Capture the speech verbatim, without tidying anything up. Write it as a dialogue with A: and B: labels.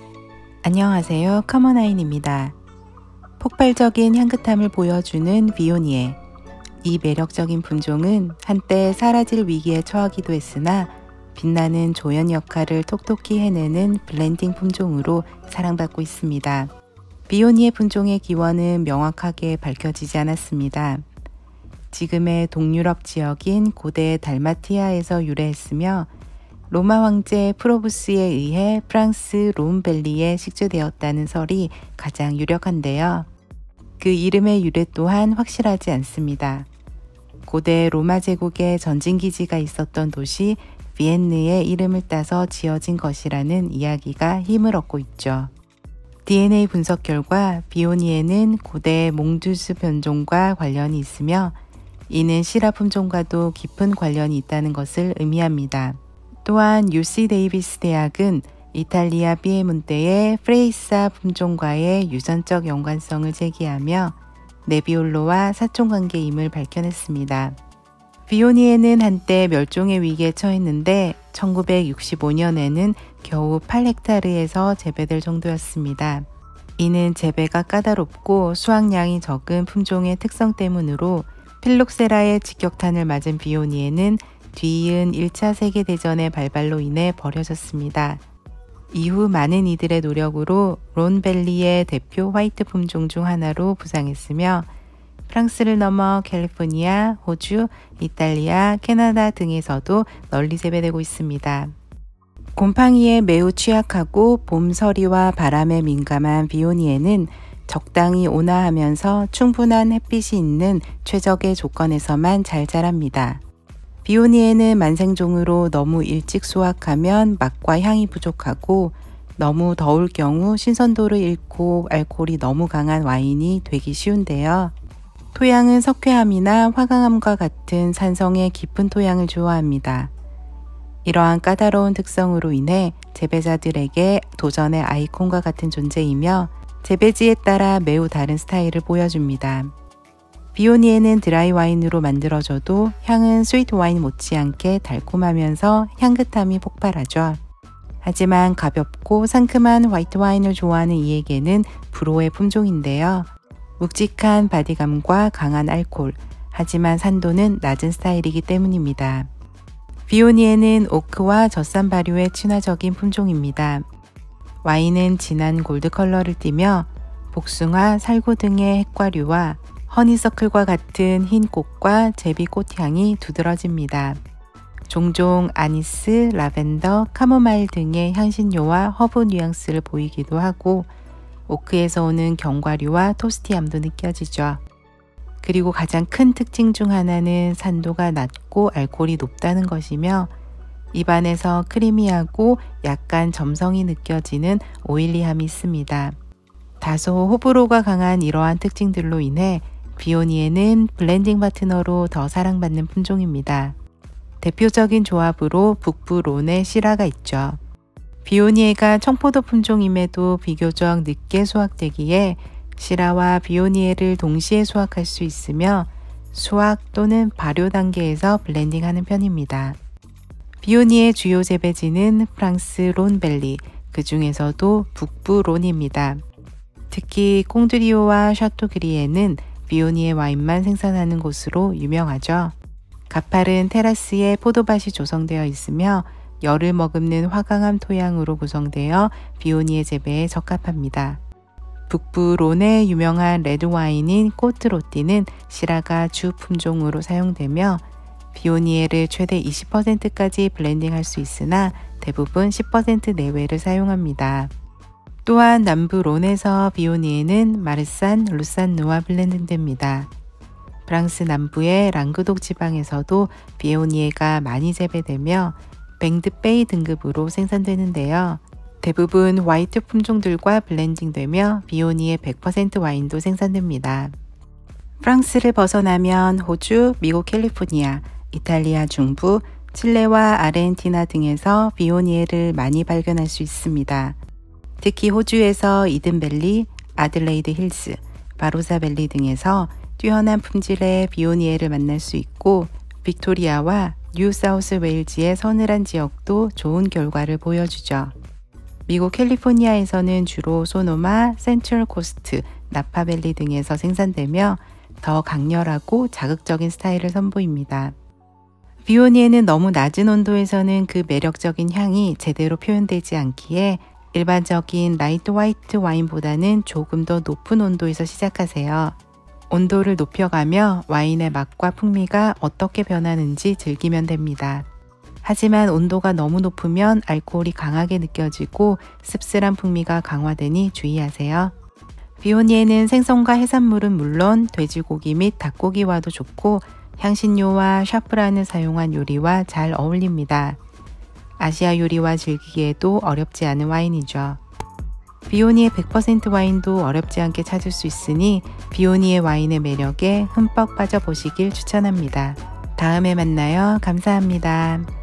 A: 안녕하세요. 커먼아인입니다. 폭발적인 향긋함을 보여주는 비오니에. 이 매력적인 품종은 한때 사라질 위기에 처하기도 했으나 빛나는 조연 역할을 톡톡히 해내는 블렌딩 품종으로 사랑받고 있습니다. 비오니에 품종의 기원은 명확하게 밝혀지지 않았습니다. 지금의 동유럽 지역인 고대 달마티아에서 유래했으며 로마 황제 프로부스에 의해 프랑스 론밸리에 식주되었다는 설이 가장 유력한데요. 그 이름의 유래 또한 확실하지 않습니다. 고대 로마 제국의 전진기지가 있었던 도시 비엔느의 이름을 따서 지어진 것이라는 이야기가 힘을 얻고 있죠. 디엔에이 분석 결과 비오니에는 고대 몽두스 변종과 관련이 있으며 이는 시라 품종과도 깊은 관련이 있다는 것을 의미합니다. 또한 유씨 데이비스 대학은 이탈리아 피에몬테의 프레이사 품종과의 유전적 연관성을 제기하며 네비올로와 사촌관계임을 밝혀냈습니다. 비오니에는 한때 멸종의 위기에 처했는데 천구백육십오 년에는 겨우 팔 헥타르에서 재배될 정도였습니다. 이는 재배가 까다롭고 수확량이 적은 품종의 특성 때문으로 필록세라의 직격탄을 맞은 비오니에는 뒤이은 일 차 세계대전의 발발로 인해 버려졌습니다. 이후 많은 이들의 노력으로 론밸리의 대표 화이트 품종 중 하나로 부상했으며 프랑스를 넘어 캘리포니아, 호주, 이탈리아, 캐나다 등에서도 널리 재배되고 있습니다. 곰팡이에 매우 취약하고 봄서리와 바람에 민감한 비오니에는 적당히 온화하면서 충분한 햇빛이 있는 최적의 조건에서만 잘 자랍니다. 비오니에는 만생종으로 너무 일찍 수확하면 맛과 향이 부족하고 너무 더울 경우 신선도를 잃고 알코올이 너무 강한 와인이 되기 쉬운데요. 토양은 석회암이나 화강암과 같은 산성의 깊은 토양을 좋아합니다. 이러한 까다로운 특성으로 인해 재배자들에게 도전의 아이콘과 같은 존재이며 재배지에 따라 매우 다른 스타일을 보여줍니다. 비오니에는 드라이 와인으로 만들어져도 향은 스위트 와인 못지않게 달콤하면서 향긋함이 폭발하죠. 하지만 가볍고 상큼한 화이트 와인을 좋아하는 이에게는 불호의 품종인데요. 묵직한 바디감과 강한 알코올, 하지만 산도는 낮은 스타일이기 때문입니다. 비오니에는 오크와 젖산 발효에 친화적인 품종입니다. 와인은 진한 골드 컬러를 띠며 복숭아, 살구 등의 핵과류와 허니서클과 같은 흰 꽃과 제비 꽃향이 두드러집니다. 종종 아니스, 라벤더, 카모마일 등의 향신료와 허브 뉘앙스를 보이기도 하고 오크에서 오는 견과류와 토스티함도 느껴지죠. 그리고 가장 큰 특징 중 하나는 산도가 낮고 알코올이 높다는 것이며 입안에서 크리미하고 약간 점성이 느껴지는 오일리함이 있습니다. 다소 호불호가 강한 이러한 특징들로 인해 비오니에는 블렌딩 파트너로 더 사랑받는 품종입니다. 대표적인 조합으로 북부 론의 시라가 있죠. 비오니에가 청포도 품종임에도 비교적 늦게 수확되기에 시라와 비오니에를 동시에 수확할 수 있으며 수확 또는 발효 단계에서 블렌딩하는 편입니다. 비오니의 주요 재배지는 프랑스 론밸리, 그 중에서도 북부 론입니다. 특히 꽁드리오와 샤토그리에는 비오니에 와인만 생산하는 곳으로 유명하죠. 가파른 테라스에 포도밭이 조성되어 있으며 열을 머금는 화강암 토양으로 구성되어 비오니에 재배에 적합합니다. 북부 론의 유명한 레드 와인인 꼬트로띠는 시라가 주 품종으로 사용되며 비오니에를 최대 이십 퍼센트까지 블렌딩할 수 있으나 대부분 십 퍼센트 내외를 사용합니다. 또한 남부 론에서 비오니에는 마르산, 루산누와 블렌딩됩니다. 프랑스 남부의 랑그독 지방에서도 비오니에가 많이 재배되며 뱅드베이 등급으로 생산되는데요. 대부분 화이트 품종들과 블렌딩되며 비오니에 백 퍼센트 와인도 생산됩니다. 프랑스를 벗어나면 호주, 미국 캘리포니아, 이탈리아 중부, 칠레와 아르헨티나 등에서 비오니에를 많이 발견할 수 있습니다. 특히 호주에서 이든밸리, 아들레이드 힐스, 바로사밸리 등에서 뛰어난 품질의 비오니에를 만날 수 있고 빅토리아와 뉴사우스 웨일즈의 서늘한 지역도 좋은 결과를 보여주죠. 미국 캘리포니아에서는 주로 소노마, 센트럴 코스트, 나파밸리 등에서 생산되며 더 강렬하고 자극적인 스타일을 선보입니다. 비오니에는 너무 낮은 온도에서는 그 매력적인 향이 제대로 표현되지 않기에 일반적인 라이트 화이트 와인보다는 조금 더 높은 온도에서 시작하세요. 온도를 높여가며 와인의 맛과 풍미가 어떻게 변하는지 즐기면 됩니다. 하지만 온도가 너무 높으면 알코올이 강하게 느껴지고 씁쓸한 풍미가 강화되니 주의하세요. 비오니에는 생선과 해산물은 물론 돼지고기 및 닭고기와도 좋고 향신료와 샤프란을 사용한 요리와 잘 어울립니다. 아시아 요리와 즐기기에도 어렵지 않은 와인이죠. 비오니의 백 퍼센트 와인도 어렵지 않게 찾을 수 있으니 비오니의 와인의 매력에 흠뻑 빠져보시길 추천합니다. 다음에 만나요. 감사합니다.